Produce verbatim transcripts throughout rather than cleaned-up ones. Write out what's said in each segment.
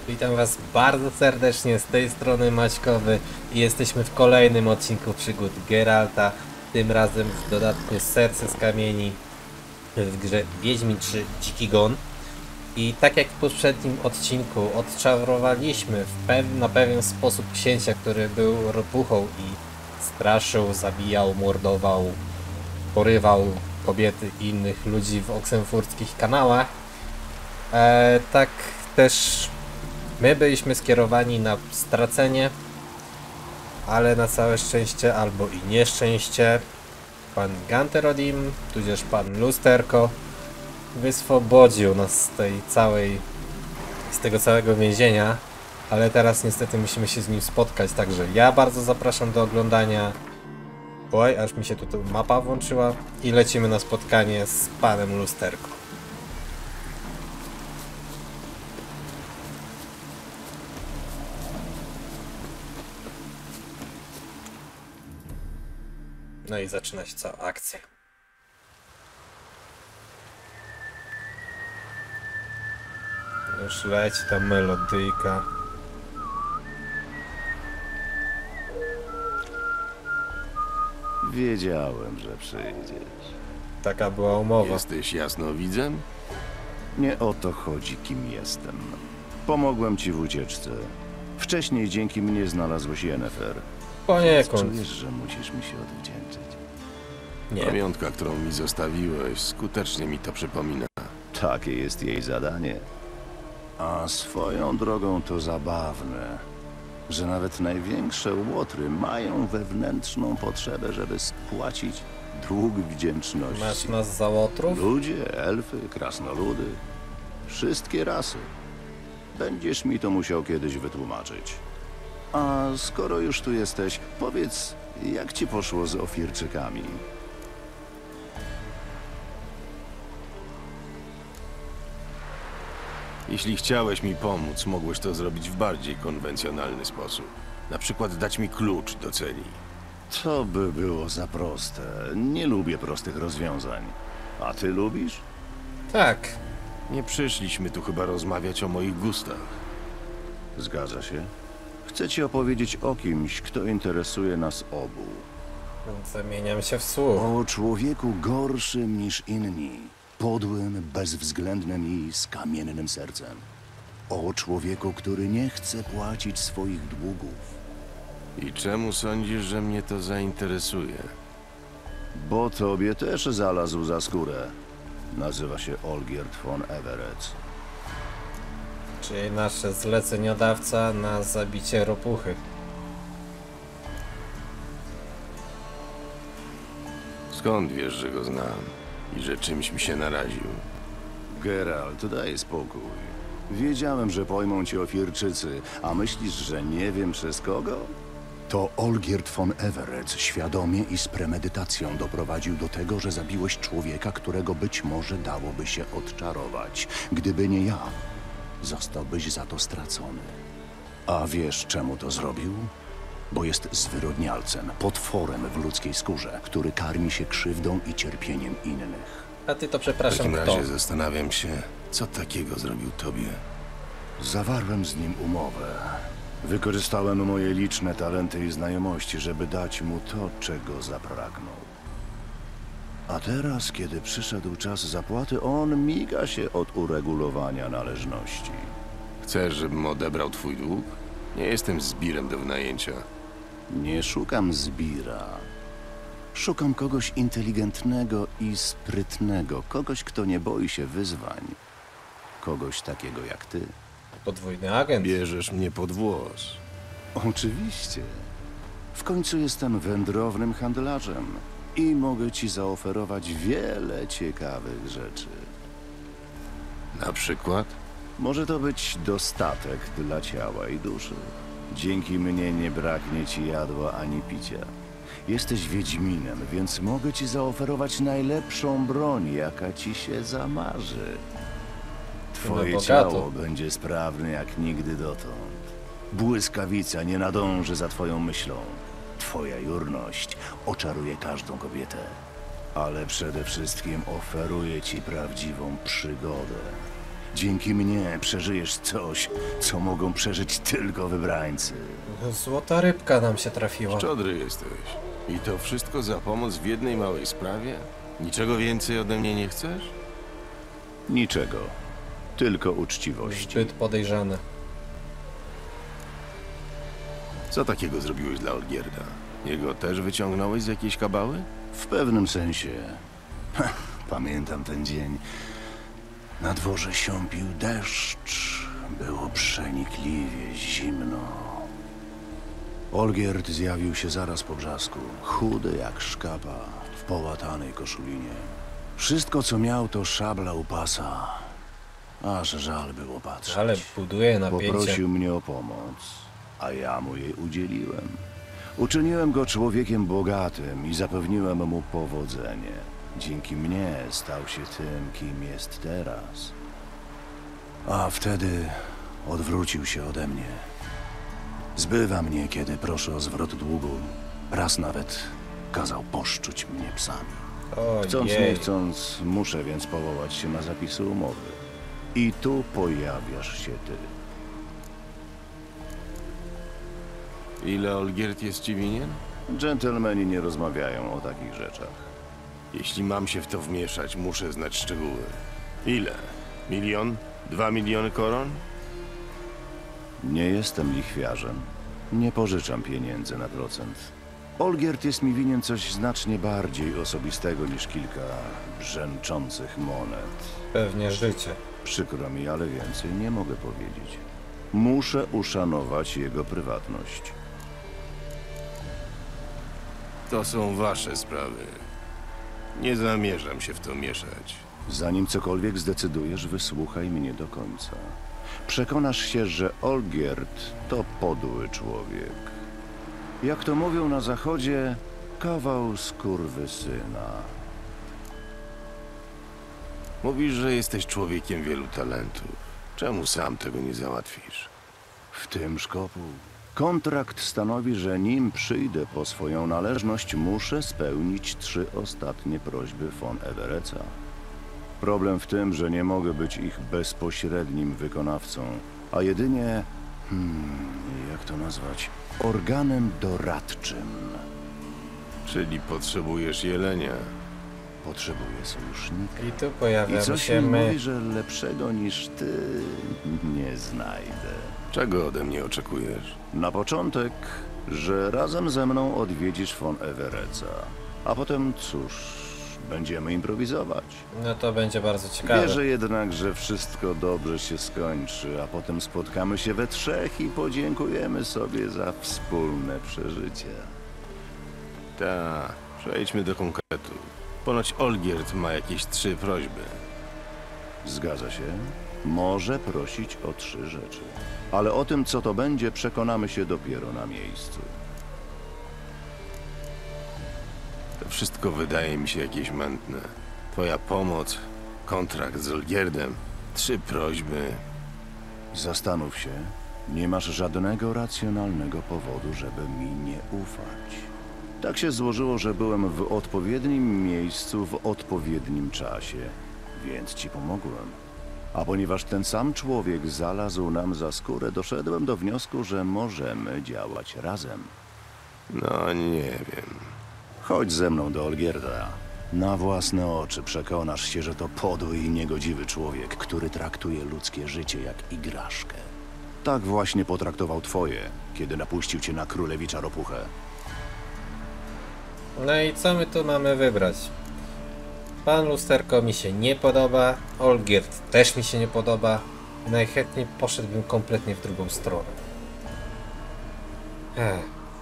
Witam was bardzo serdecznie, z tej strony Maćkowy i jesteśmy w kolejnym odcinku przygód Geralta, tym razem w dodatku Serce z Kamieni w grze Wiedźmin trzy Dziki Gon. I tak jak w poprzednim odcinku odczarowaliśmy w pew na pewien sposób księcia, który był ropuchą i straszył, zabijał, mordował, porywał kobiety i innych ludzi w oksenfurckich kanałach, e, tak też my byliśmy skierowani na stracenie, ale na całe szczęście albo i nieszczęście pan Ganterodim, tudzież pan Lusterko wyswobodził nas z tej całej, z tego całego więzienia, ale teraz niestety musimy się z nim spotkać, także ja bardzo zapraszam do oglądania. Oj, aż mi się tutaj mapa włączyła i lecimy na spotkanie z panem Lusterko. No i zaczyna się cała akcja. Już leci ta melodyjka. Wiedziałem, że przyjdziesz. Taka była umowa. Jesteś jasnowidzem? Nie o to chodzi, kim jestem. Pomogłem ci w ucieczce. Wcześniej dzięki mnie znalazłeś Yennefer. Poniekąd. Czujesz, że musisz mi się odwdzięczyć. Nie. Pamiątka, którą mi zostawiłeś, skutecznie mi to przypomina. Takie jest jej zadanie. A swoją drogą to zabawne, że nawet największe łotry mają wewnętrzną potrzebę, żeby spłacić dług wdzięczności. Masz nas za łotrów? Ludzie, elfy, krasnoludy. Wszystkie rasy. Będziesz mi to musiał kiedyś wytłumaczyć. A skoro już tu jesteś, powiedz, jak ci poszło z Ofirczykami? Jeśli chciałeś mi pomóc, mogłeś to zrobić w bardziej konwencjonalny sposób. Na przykład dać mi klucz do celi. To by było za proste. Nie lubię prostych rozwiązań. A ty lubisz? Tak. Nie przyszliśmy tu chyba rozmawiać o moich gustach. Zgadza się. Chcę ci opowiedzieć o kimś, kto interesuje nas obu. Zamieniam się w słuch. O człowieku gorszym niż inni. Podłym, bezwzględnym i z kamiennym sercem. O człowieku, który nie chce płacić swoich długów. I czemu sądzisz, że mnie to zainteresuje? Bo tobie też zalazł za skórę. Nazywa się Olgierd von Everec. Czyli nasz zleceniodawca na zabicie ropuchy. Skąd wiesz, że go znam i że czymś mi się naraził? Geralt, daj spokój. Wiedziałem, że pojmą cię Ofirczycy, a myślisz, że nie wiem przez kogo? To Olgierd von Everec świadomie i z premedytacją doprowadził do tego, że zabiłeś człowieka, którego być może dałoby się odczarować. Gdyby nie ja, zostałbyś za to stracony. A wiesz, czemu to zrobił? Bo jest zwyrodnialcem, potworem w ludzkiej skórze, który karmi się krzywdą i cierpieniem innych. A ty to W przepraszam, takim kto? razie zastanawiam się, co takiego zrobił tobie. Zawarłem z nim umowę. Wykorzystałem moje liczne talenty i znajomości, żeby dać mu to, czego zapragnął. A teraz, kiedy przyszedł czas zapłaty, on miga się od uregulowania należności. Chcesz, żebym odebrał twój dług? Nie jestem zbirem do wynajęcia. Nie szukam zbira. Szukam kogoś inteligentnego i sprytnego, kogoś, kto nie boi się wyzwań. Kogoś takiego jak ty. Podwójny agent. Bierzesz mnie pod włos. Oczywiście. W końcu jestem wędrownym handlarzem i mogę ci zaoferować wiele ciekawych rzeczy. Na przykład? Może to być dostatek dla ciała i duszy. Dzięki mnie nie braknie ci jadła ani picia. Jesteś wiedźminem, więc mogę ci zaoferować najlepszą broń, jaka ci się zamarzy. Twoje No bogato. ciało będzie sprawne jak nigdy dotąd. Błyskawica nie nadąży za twoją myślą. Twoja jurność oczaruje każdą kobietę. Ale przede wszystkim oferuję ci prawdziwą przygodę. Dzięki mnie przeżyjesz coś, co mogą przeżyć tylko wybrańcy. Złota rybka nam się trafiła. Szczodry jesteś. I to wszystko za pomoc w jednej małej sprawie? Niczego więcej ode mnie nie chcesz? Niczego. Tylko uczciwości. Zbyt podejrzane. Co takiego zrobiłeś dla Olgierda? Jego też wyciągnąłeś z jakiejś kabały? W pewnym sensie. Ha, pamiętam ten dzień. Na dworze siąpił deszcz. Było przenikliwie zimno. Olgierd zjawił się zaraz po brzasku. Chudy jak szkapa, w połatanej koszulinie. Wszystko, co miał, to szabla u pasa. Aż żal było patrzeć. Ale buduje napięcie. Poprosił mnie o pomoc, a ja mu jej udzieliłem. Uczyniłem go człowiekiem bogatym i zapewniłem mu powodzenie. Dzięki mnie stał się tym, kim jest teraz. A wtedy odwrócił się ode mnie. Zbywa mnie, kiedy proszę o zwrot długu. Raz nawet kazał poszczuć mnie psami. Chcąc nie Ojej. chcąc, muszę więc powołać się na zapisy umowy. I tu pojawiasz się ty. Ile Olgierd jest ci winien? Dżentelmeni nie rozmawiają o takich rzeczach. Jeśli mam się w to wmieszać, muszę znać szczegóły. Ile? Milion? Dwa miliony koron? Nie jestem lichwiarzem. Nie pożyczam pieniędzy na procent. Olgierd jest mi winien coś znacznie bardziej osobistego niż kilka brzęczących monet. Pewnie życie. Przykro mi, ale więcej nie mogę powiedzieć. Muszę uszanować jego prywatność. To są wasze sprawy. Nie zamierzam się w to mieszać. Zanim cokolwiek zdecydujesz, wysłuchaj mnie do końca. Przekonasz się, że Olgierd to podły człowiek. Jak to mówią na zachodzie, kawał skurwysyna. Mówisz, że jesteś człowiekiem wielu talentów. Czemu sam tego nie załatwisz? W tym szkopu. Kontrakt stanowi, że nim przyjdę po swoją należność, muszę spełnić trzy ostatnie prośby von Evereca. Problem w tym, że nie mogę być ich bezpośrednim wykonawcą, a jedynie, hmm, jak to nazwać, organem doradczym. Czyli potrzebujesz jelenia. Potrzebuję sojusznika. I tu I pojawiamy coś się mi my. mówi, że lepszego niż ty nie znajdę. Czego ode mnie oczekujesz? Na początek, że razem ze mną odwiedzisz von Evereca. A potem, cóż, będziemy improwizować. No to będzie bardzo ciekawe. Wierzę jednak, że wszystko dobrze się skończy, a potem spotkamy się we trzech i podziękujemy sobie za wspólne przeżycie. Ta, przejdźmy do konkretu. Ponoć Olgierd ma jakieś trzy prośby. Zgadza się? Może prosić o trzy rzeczy. Ale o tym, co to będzie, przekonamy się dopiero na miejscu. To wszystko wydaje mi się jakieś mętne. Twoja pomoc, kontrakt z Olgierdem, trzy prośby. Zastanów się. Nie masz żadnego racjonalnego powodu, żeby mi nie ufać. Tak się złożyło, że byłem w odpowiednim miejscu w odpowiednim czasie, więc ci pomogłem. A ponieważ ten sam człowiek zalazł nam za skórę, doszedłem do wniosku, że możemy działać razem. No nie wiem. Chodź ze mną do Olgierda. Na własne oczy przekonasz się, że to podły i niegodziwy człowiek, który traktuje ludzkie życie jak igraszkę. Tak właśnie potraktował twoje, kiedy napuścił cię na królewicza ropuchę. No i co my tu mamy wybrać? Pan Lusterko mi się nie podoba, Olgierd też mi się nie podoba. Najchętniej poszedłbym kompletnie w drugą stronę. Ech.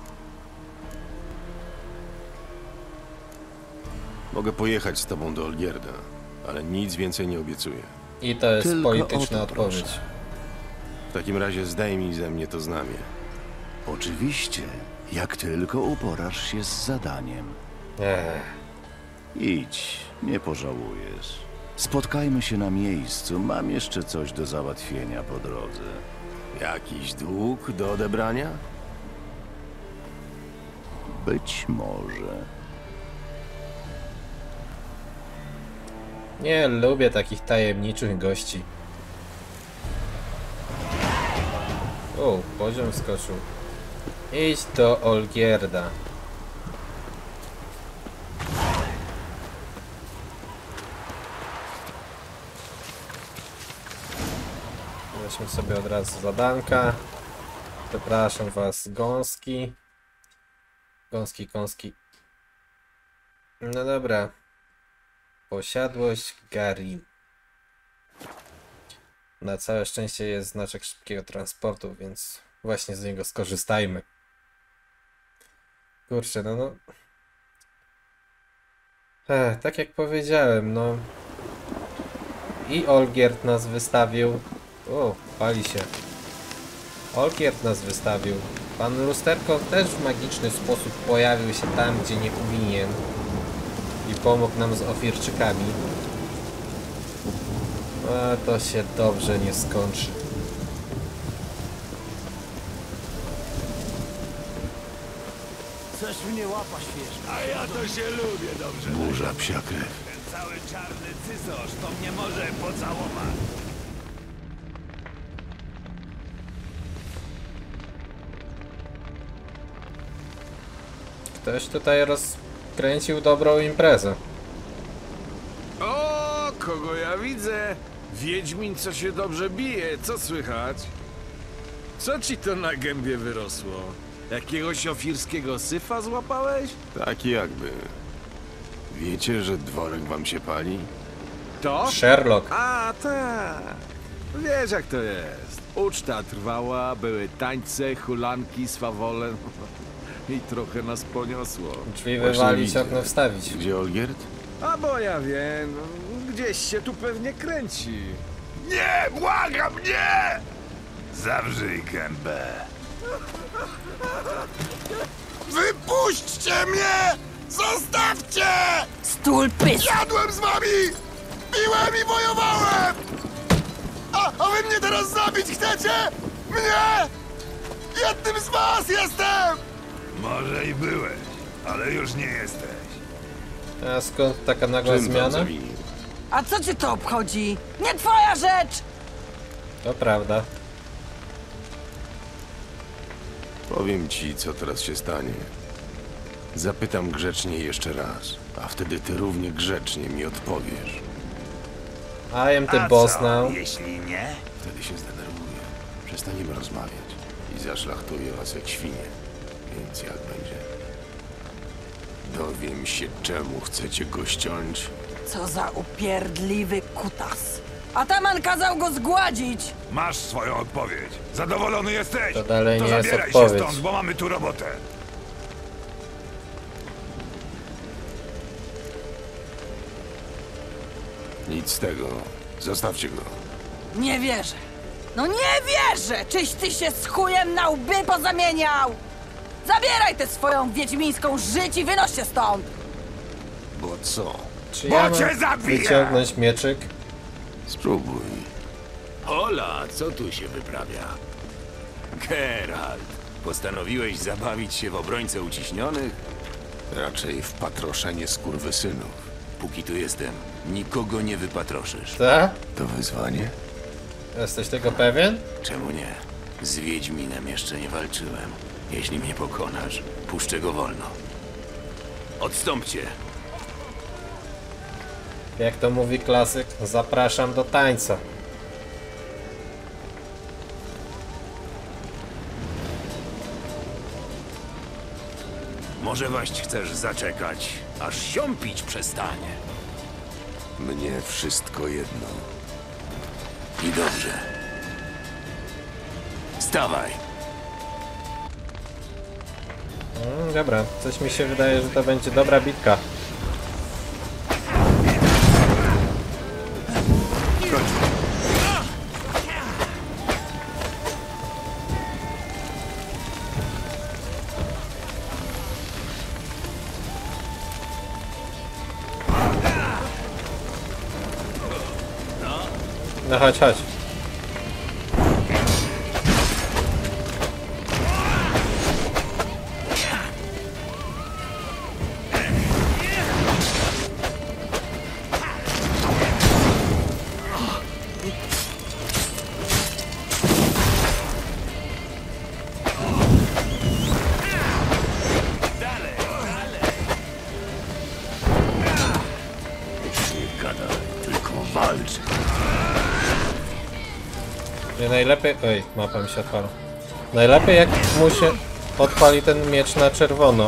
Mogę pojechać z tobą do Olgierda, ale nic więcej nie obiecuję. I to jest Tylko polityczna o to odpowiedź. proszę. W takim razie zdejmij ze mnie to znamię. Oczywiście, jak tylko uporasz się z zadaniem. Ech. Idź, nie pożałujesz. Spotkajmy się na miejscu, mam jeszcze coś do załatwienia po drodze. Jakiś dług do odebrania? Być może. Nie lubię takich tajemniczych gości. O, poziom skoczył. Idź do Olgierda. Weźmy sobie od razu zadanka. Przepraszam was, gąski. Gąski, gąski. No dobra. Posiadłość Gary. Na całe szczęście jest znaczek szybkiego transportu, więc właśnie z niego skorzystajmy. Kurczę, no no. Ech, tak jak powiedziałem, no. I Olgierd nas wystawił. O, pali się. Olgierd nas wystawił. Pan Lusterko też w magiczny sposób pojawił się tam, gdzie nie powinien. I pomógł nam z ofirczykami. A to się dobrze nie skończy. Coś mnie łapa świeża. A ja to się lubię dobrze. Burza psia krew. Ten cały czarny cysosz to mnie może pocałować. Ktoś tutaj rozkręcił dobrą imprezę. O, kogo ja widzę? Wiedźmin, co się dobrze bije, co słychać? Co ci to na gębie wyrosło? Jakiegoś ofirskiego syfa złapałeś? Tak jakby. Wiecie, że dworek wam się pali? To? Sherlock. A, tak. Wiesz jak to jest. Uczta trwała, były tańce, hulanki, swawole. I trochę nas poniosło. Drzwi Właśnie wywalić, widzę. okno wstawić. Gdzie Olgierd? A bo ja wiem, gdzieś się tu pewnie kręci. Nie, błagam, nie! Zawrzyj gębę. Wypuśćcie mnie! Zostawcie! Stulpys! Jadłem z wami! Piłem i wojowałem! A, a wy mnie teraz zabić chcecie? Mnie? Jednym z was jestem! Może i byłeś, ale już nie jesteś. A skąd taka nagła Czym wam zmiana? zawinił? A co cię to obchodzi? Nie twoja rzecz! To prawda. Powiem ci, co teraz się stanie. Zapytam grzecznie jeszcze raz, a wtedy ty równie grzecznie mi odpowiesz. I am the boss now. jeśli nie? Wtedy się zdenerwuję. Przestaniemy rozmawiać i zaszlachtuję was jak świnie. Więc jak będzie? Dowiem się, czemu chcecie go ściąć. Co za upierdliwy kutas. Ataman kazał go zgładzić! Masz swoją odpowiedź. Zadowolony jesteś? To dalej to nie jest zabieraj odpowiedź. się stąd, bo mamy tu robotę. Nic z tego. Zostawcie go. Nie wierzę. No nie wierzę! Czyś ty się z chujem na łby pozamieniał! Zabieraj tę swoją wiedźmińską żyć i wynoś się stąd! Bo co? Czy Bo ja cię mam zabiję! wyciągnąć mieczyk? Spróbuj. Hola, co tu się wyprawia? Geralt, postanowiłeś zabawić się w obrońcę uciśnionych? Raczej w patroszenie skurwysynów. Póki tu jestem, nikogo nie wypatroszysz. Ta? To wyzwanie? Jesteś tego pewien? Czemu nie? Z Wiedźminem jeszcze nie walczyłem. Jeśli mnie pokonasz, puszczę go wolno. Odstąpcie! Jak to mówi klasyk, zapraszam do tańca. Może waść chcesz zaczekać, aż siąpić przestanie. Mnie wszystko jedno. I dobrze. Stawaj! Mm, dobra, coś mi się wydaje, że to będzie dobra bitka. No chodź, chodź. walcz! Nie, najlepiej... Oj, mapa mi się odpala. Najlepiej jak mu się odpali ten miecz na czerwono.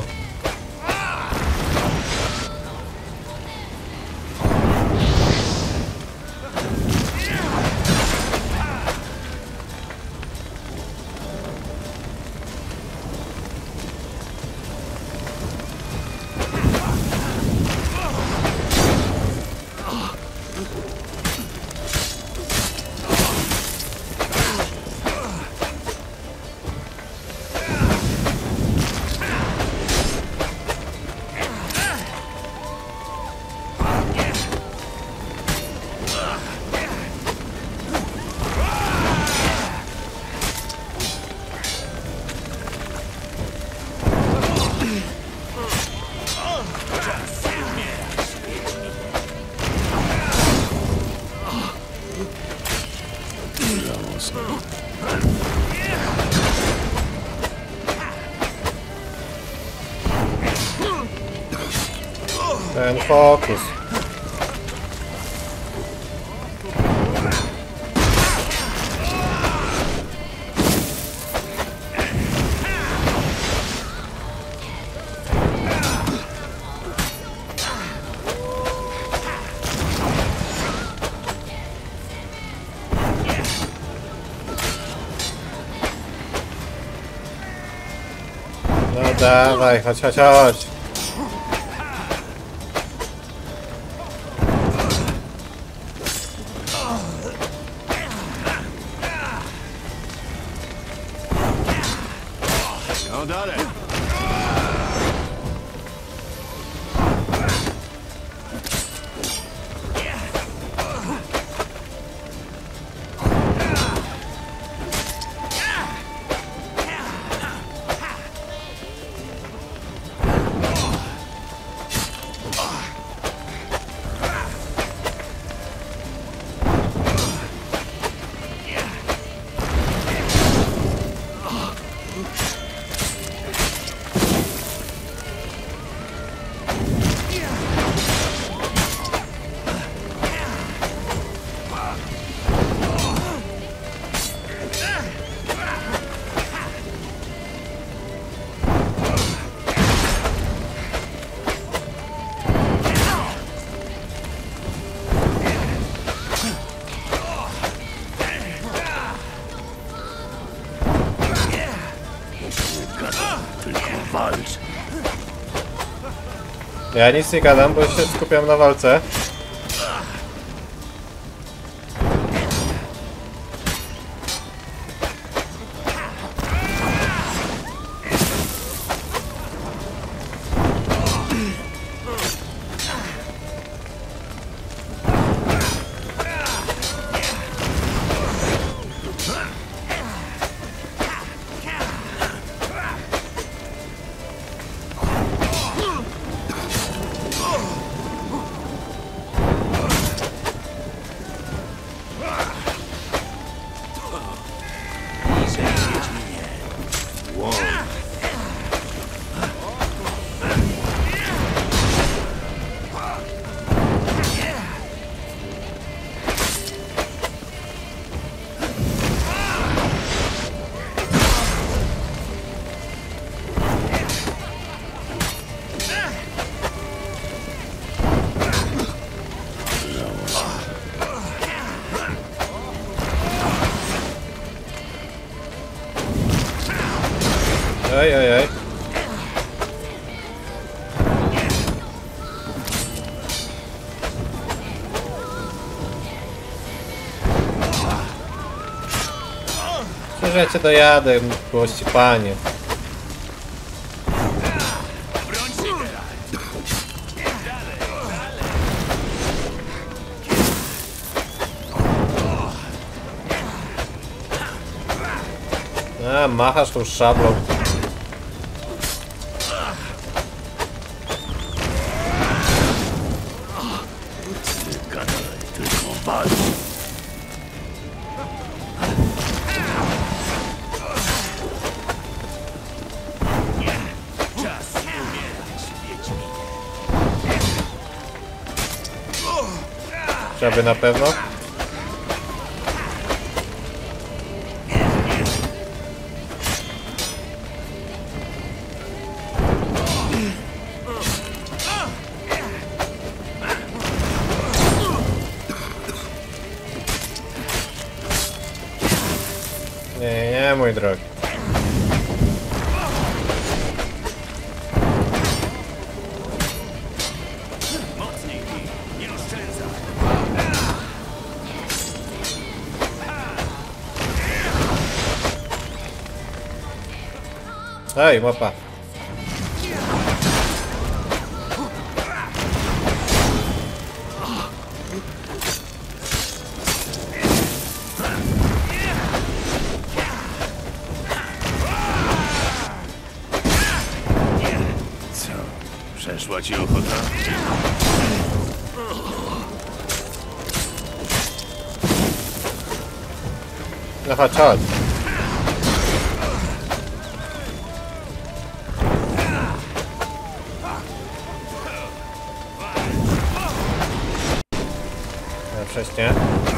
Ten fokus. No dawaj, chodź, chodź, chodź. No dalej! Walcz! Ja nic nie gadam, bo się skupiam na walce. Ej, ej, ej. Przecież ja cię dojadę, miłości panie. A, machasz tą szablą. Aby na pewno. Nie, nie, mój drogi. Ej, mapa. Co? Przeszła ci ochota? No chodź, chodź. No wcześniej.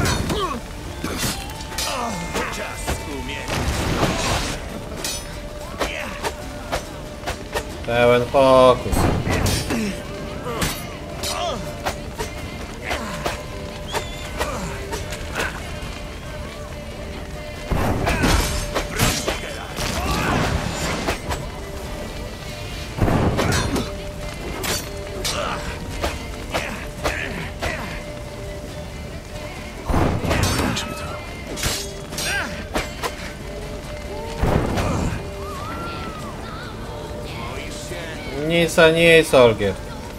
Pełen fokus. Kończmy to. Nic a nic, Olgier.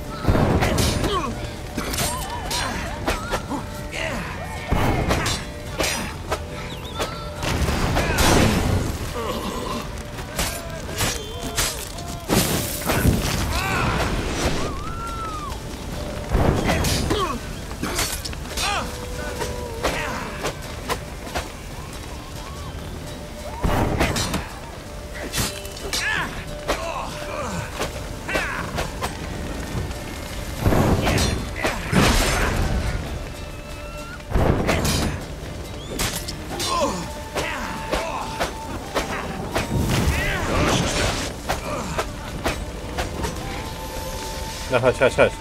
No chodź, chodź, chodź.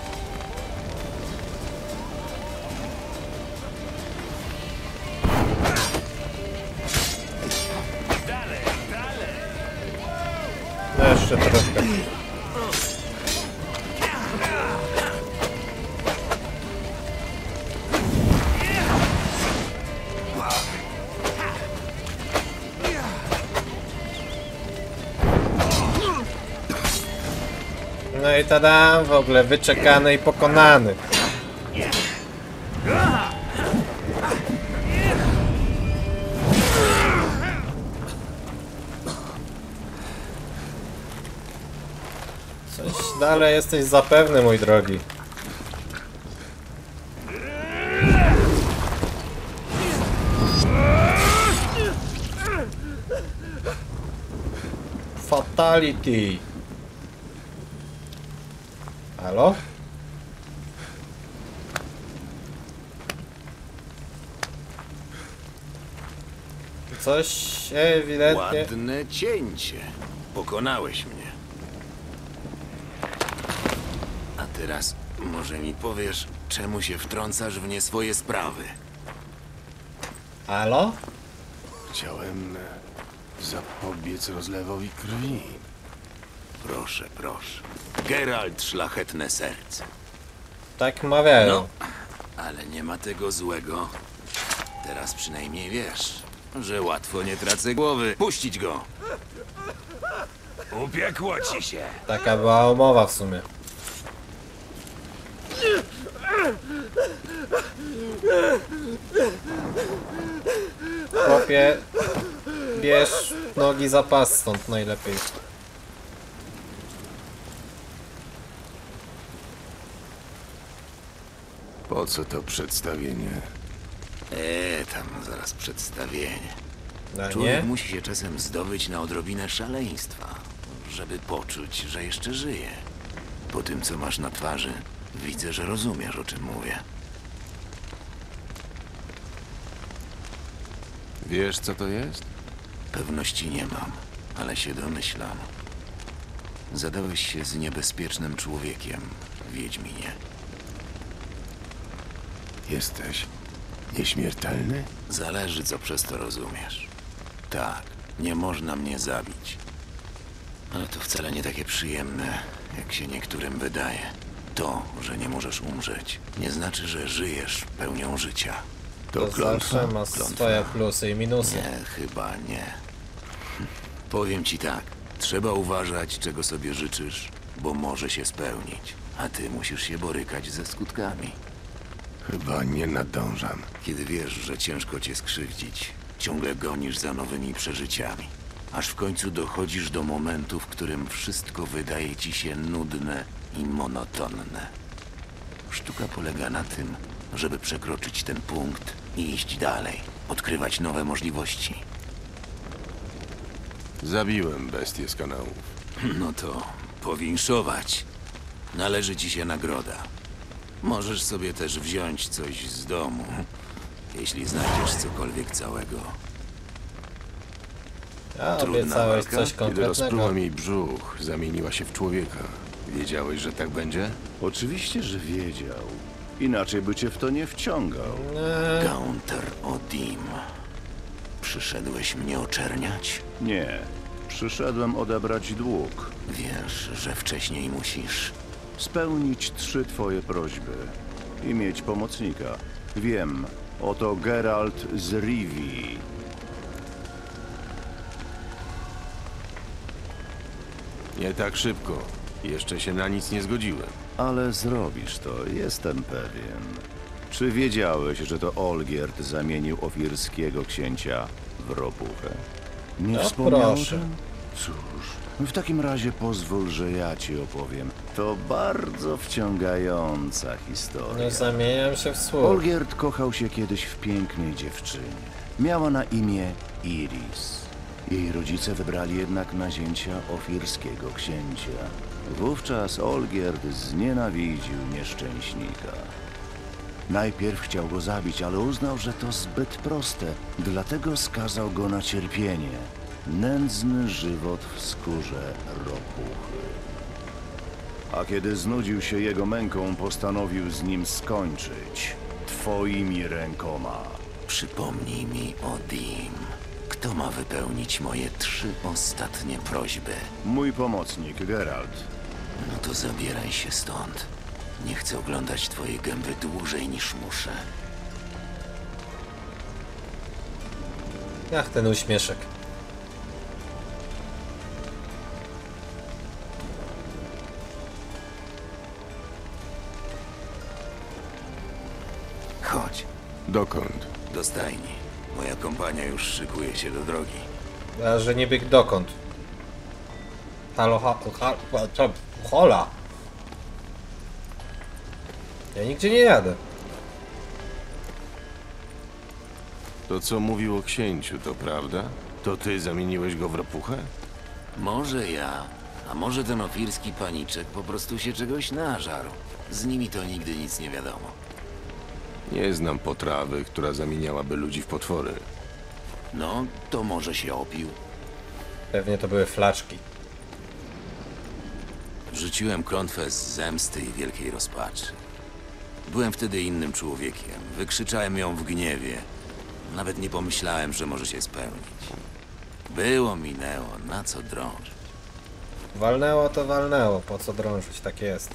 No jeszcze troszkę. No i tada, w ogóle wyczekany i pokonany. Coś dalej jesteś zapewny, mój drogi. Fatality. Halo? Coś ewidentnie... Ładne cięcie. Pokonałeś mnie. A teraz może mi powiesz, czemu się wtrącasz w nie swoje sprawy? Halo? Chciałem zapobiec rozlewowi krwi. Proszę, proszę. Geralt, szlachetne serce. Tak mawiają. No, ale nie ma tego złego. Teraz przynajmniej wiesz, że łatwo nie tracę głowy. Puścić go! Upiekło ci się. Taka była umowa w sumie. Chłopie, bierz nogi za pas stąd najlepiej. Po co to przedstawienie? Eee, tam zaraz przedstawienie. A Człowiek nie? musi się czasem zdobyć na odrobinę szaleństwa, żeby poczuć, że jeszcze żyje. Po tym, co masz na twarzy, widzę, że rozumiesz, o czym mówię. Wiesz, co to jest? Pewności nie mam, ale się domyślam. Zadałeś się z niebezpiecznym człowiekiem, Wiedźminie. Jesteś nieśmiertelny? Zależy, co przez to rozumiesz. Tak, nie można mnie zabić. Ale to wcale nie takie przyjemne, jak się niektórym wydaje. To, że nie możesz umrzeć, nie znaczy, że żyjesz pełnią życia. To zawsze ma swoje plusy i minusy. Nie, chyba nie. Hm. Powiem ci tak, trzeba uważać, czego sobie życzysz, bo może się spełnić, a ty musisz się borykać ze skutkami. Chyba nie nadążam. Kiedy wiesz, że ciężko cię skrzywdzić, ciągle gonisz za nowymi przeżyciami, aż w końcu dochodzisz do momentu, w którym wszystko wydaje ci się nudne i monotonne. Sztuka polega na tym, żeby przekroczyć ten punkt i iść dalej, odkrywać nowe możliwości. Zabiłem bestię z kanałów. No to powinszować. Należy ci się nagroda. Możesz sobie też wziąć coś z domu, jeśli znajdziesz cokolwiek całego. A Trudna obiecałeś walka? coś Kiedy konkretnego. rozprułem jej brzuch, zamieniła się w człowieka. Wiedziałeś, że tak będzie? Oczywiście, że wiedział. Inaczej by cię w to nie wciągał. Eee, Gaunter Odim. Przyszedłeś mnie oczerniać? Nie. Przyszedłem odebrać dług. Wiesz, że wcześniej musisz. Spełnić trzy twoje prośby. I mieć pomocnika. Wiem. Oto Geralt z Rivii. Nie tak szybko. Jeszcze się na nic nie zgodziłem. Ale zrobisz to, jestem pewien. Czy wiedziałeś, że to Olgierd zamienił ofirskiego księcia w ropuchę? Nie No wspomniał o proszę. tym? Cóż, w takim razie pozwól, że ja ci opowiem. To bardzo wciągająca no historia. zamieniam się w słuch. Olgierd kochał się kiedyś w pięknej dziewczynie. Miała na imię Iris. Jej rodzice wybrali jednak nazięcia ofirskiego księcia. Wówczas Olgierd znienawidził nieszczęśnika. Najpierw chciał go zabić, ale uznał, że to zbyt proste, dlatego skazał go na cierpienie. Nędzny żywot w skórze ropuchy. A kiedy znudził się jego męką, postanowił z nim skończyć. Twoimi rękoma. Przypomnij mi o Dim. Kto ma wypełnić moje trzy ostatnie prośby? Mój pomocnik, Geralt. No to zabieraj się stąd. Nie chcę oglądać twojej gęby dłużej niż muszę. Ach, ten uśmieszek. Chodź, Dokąd? do stajni. Moja kompania już szykuje się do drogi. A że nie bieg dokąd? Halo, ha, ha, co? Hola! Ja nigdzie nie jadę. To, co mówił o księciu, to prawda? To ty zamieniłeś go w ropuchę? Może ja, a może ten ofirski paniczek po prostu się czegoś nażarł. Z nimi to nigdy nic nie wiadomo. Nie znam potrawy, która zamieniałaby ludzi w potwory. No, to może się opił. Pewnie to były flaczki. Rzuciłem klątwę z zemsty i wielkiej rozpaczy. Byłem wtedy innym człowiekiem. Wykrzyczałem ją w gniewie. Nawet nie pomyślałem, że może się spełnić. Było, minęło, na co drążyć? Walnęło to walnęło, po co drążyć, tak jest.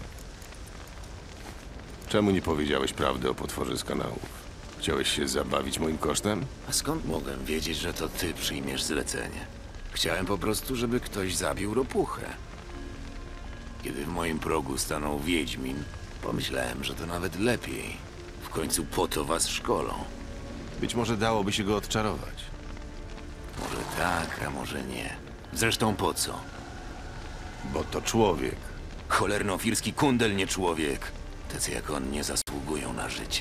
Czemu nie powiedziałeś prawdy o potworze z kanałów? Chciałeś się zabawić moim kosztem? A skąd mogłem wiedzieć, że to ty przyjmiesz zlecenie? Chciałem po prostu, żeby ktoś zabił ropuchę. Kiedy w moim progu stanął Wiedźmin, pomyślałem, że to nawet lepiej. W końcu po to was szkolą. Być może dałoby się go odczarować. Może tak, a może nie. Zresztą po co? Bo to człowiek. Cholerno-ofirski kundel, nie człowiek. Tacy jak on nie zasługują na życie.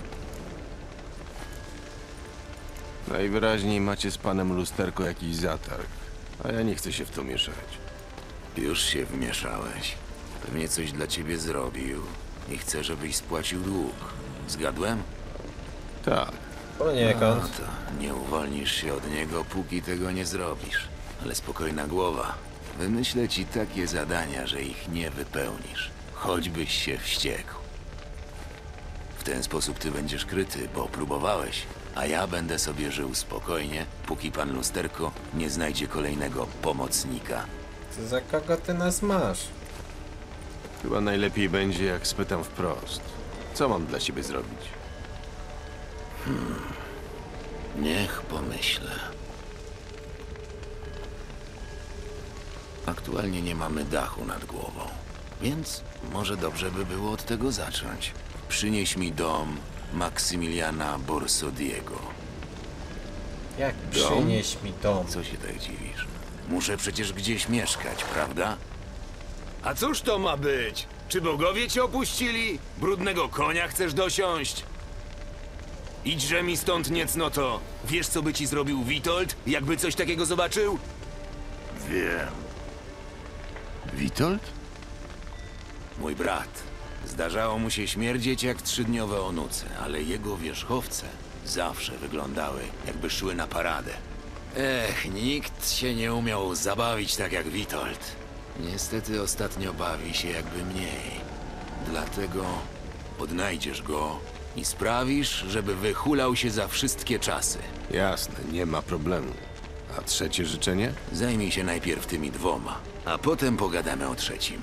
Najwyraźniej macie z panem Lusterko jakiś zatarg, a ja nie chcę się w to mieszać. Już się wmieszałeś. Pewnie coś dla ciebie zrobił i chce, żebyś spłacił dług. Zgadłem? Tak, Poniekąd. No to nie uwolnisz się od niego, póki tego nie zrobisz. Ale spokojna głowa. Wymyślę ci takie zadania, że ich nie wypełnisz. Choćbyś się wściekł. W ten sposób ty będziesz kryty, bo próbowałeś, a ja będę sobie żył spokojnie, póki pan Lusterko nie znajdzie kolejnego pomocnika. To za kogo ty nas masz? Chyba najlepiej będzie, jak spytam wprost. Co mam dla ciebie zrobić? Niech pomyślę. Aktualnie nie mamy dachu nad głową, więc może dobrze by było od tego zacząć. Przynieś mi dom Maksymiliana Borsodiego. Jak przynieś mi dom? Co się tak dziwisz? Muszę przecież gdzieś mieszkać, prawda? A cóż to ma być? Czy bogowie cię opuścili? Brudnego konia chcesz dosiąść? Idźże mi stąd niecnoto. Wiesz, co by ci zrobił Witold, jakby coś takiego zobaczył? Wiem. Witold? Mój brat. Zdarzało mu się śmierdzieć jak trzydniowe onuce, ale jego wierzchowce zawsze wyglądały, jakby szły na paradę. Ech, nikt się nie umiał zabawić tak jak Witold. Niestety ostatnio bawi się jakby mniej. Dlatego odnajdziesz go i sprawisz, żeby wyhulał się za wszystkie czasy. Jasne, nie ma problemu. A trzecie życzenie? Zajmij się najpierw tymi dwoma, a potem pogadamy o trzecim.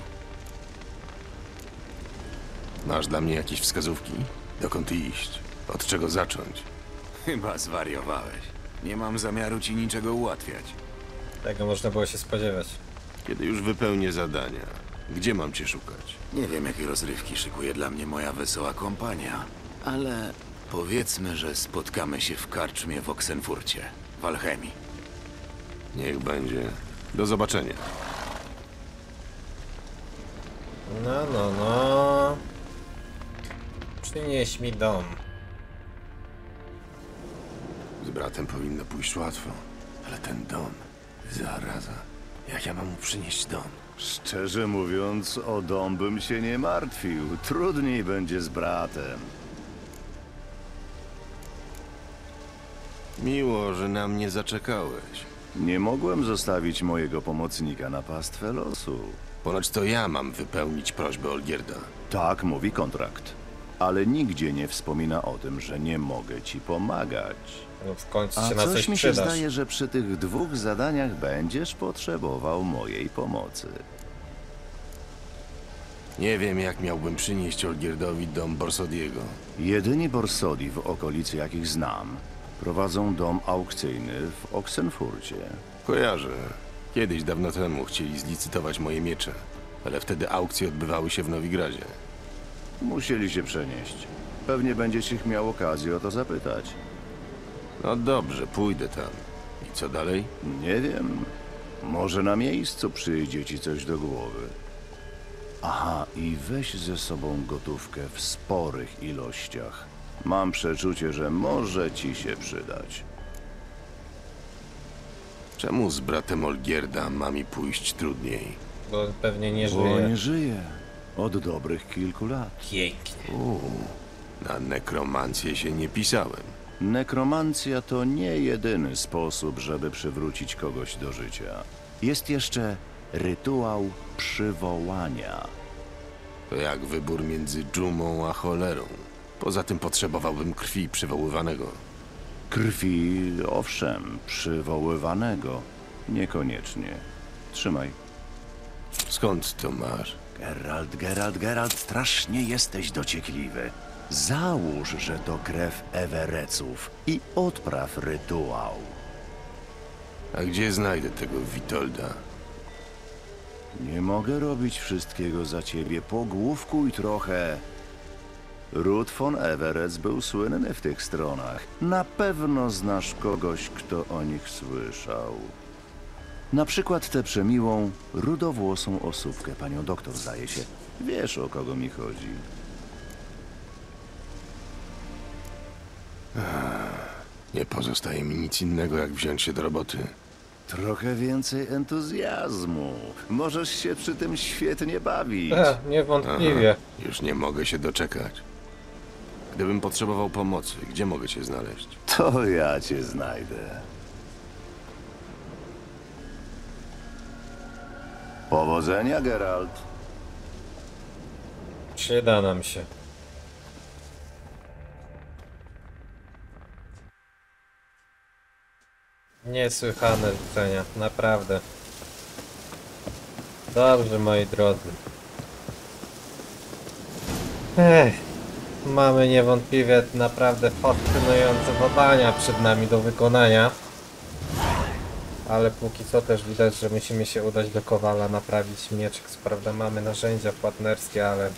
Masz dla mnie jakieś wskazówki? Dokąd iść? Od czego zacząć? Chyba zwariowałeś. Nie mam zamiaru ci niczego ułatwiać. Tego można było się spodziewać. Kiedy już wypełnię zadania, gdzie mam cię szukać? Nie wiem, jakie rozrywki szykuje dla mnie moja wesoła kompania, ale powiedzmy, że spotkamy się w karczmie w Oksenfurcie, w Alchemii. Niech będzie. Do zobaczenia. No, no, no. Przynieś mi dom. Z bratem powinno pójść łatwo, ale ten dom, zaraza. Jak ja mam mu przynieść dom? Szczerze mówiąc, o dom bym się nie martwił. Trudniej będzie z bratem. Miło, że na mnie zaczekałeś. Nie mogłem zostawić mojego pomocnika na pastwę losu. Ponoć to ja mam wypełnić prośbę Olgierda. Tak mówi kontrakt. Ale nigdzie nie wspomina o tym, że nie mogę ci pomagać. No w końcu A się na coś coś mi się przydasz. zdaje, że przy tych dwóch zadaniach będziesz potrzebował mojej pomocy. Nie wiem, jak miałbym przynieść Olgierdowi dom Borsodiego. Jedyni Borsodi w okolicy, jakich znam, prowadzą dom aukcyjny w Oksenfurcie. Kojarzę. Kiedyś, dawno temu, chcieli zlicytować moje miecze, ale wtedy aukcje odbywały się w Nowigradzie. Musieli się przenieść. Pewnie będziesz ich miał okazję o to zapytać. No dobrze, pójdę tam. I co dalej? Nie wiem. Może na miejscu przyjdzie ci coś do głowy. Aha, i weź ze sobą gotówkę w sporych ilościach. Mam przeczucie, że może ci się przydać. Czemu z bratem Olgierda ma mi pójść trudniej? Bo on pewnie nie Bo żyje. nie żyje. Od dobrych kilku lat. Pięknie. Uuu, na nekromancję się nie pisałem. Nekromancja to nie jedyny sposób, żeby przywrócić kogoś do życia. Jest jeszcze rytuał przywołania. To jak wybór między dżumą a cholerą. Poza tym potrzebowałbym krwi przywoływanego. Krwi, owszem, przywoływanego. Niekoniecznie. Trzymaj. Skąd to masz? Geralt, Geralt, Geralt, strasznie jesteś dociekliwy. Załóż, że to krew Ewereców i odpraw rytuał. A gdzie znajdę tego Witolda? Nie mogę robić wszystkiego za ciebie. Pogłówkuj trochę. Ruth von Everec był słynny w tych stronach. Na pewno znasz kogoś, kto o nich słyszał. Na przykład tę przemiłą, rudowłosą osóbkę, panią doktor, zdaje się. Wiesz, o kogo mi chodzi. Nie pozostaje mi nic innego, jak wziąć się do roboty. Trochę więcej entuzjazmu. Możesz się przy tym świetnie bawić. E, niewątpliwie. Już nie mogę się doczekać. Gdybym potrzebował pomocy, gdzie mogę cię znaleźć? To ja cię znajdę. Powodzenia, Geralt. Przyda nam się. Niesłychane życzenia, naprawdę. Dobrze, moi drodzy. Ech, mamy niewątpliwie naprawdę fascynujące zadania przed nami do wykonania. Ale póki co też widać, że musimy się udać do Kowala, naprawić mieczyk. Co prawda mamy narzędzia partnerskie, ale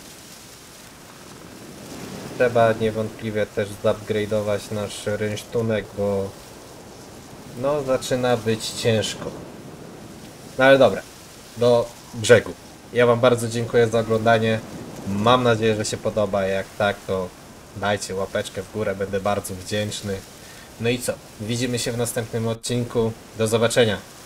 trzeba niewątpliwie też zupgrade'ować nasz rynsztunek, bo no zaczyna być ciężko. No ale dobra, do brzegu. Ja wam bardzo dziękuję za oglądanie. Mam nadzieję, że się podoba. Jak tak, to dajcie łapeczkę w górę, będę bardzo wdzięczny. No i co? Widzimy się w następnym odcinku. Do zobaczenia.